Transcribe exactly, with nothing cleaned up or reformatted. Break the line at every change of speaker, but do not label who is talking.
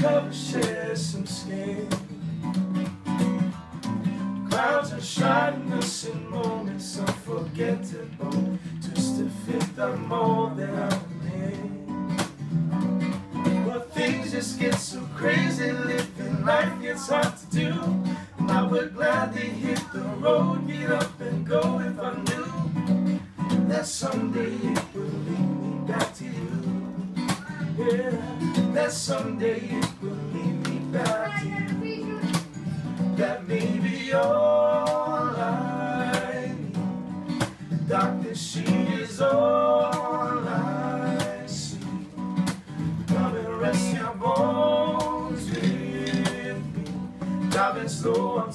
love share some skin. Clouds are shining us in moments unforgettable, just to fit the mold that I'm in. But things just get so crazy, living life gets hard to do. And I would gladly hit the road, get up and go if I knew that someday it will lead me back to you. Yeah, that someday it will lead me back to you. That may be all I need. Doctor, she is all I see. Come and rest your bones with me. Driving slow.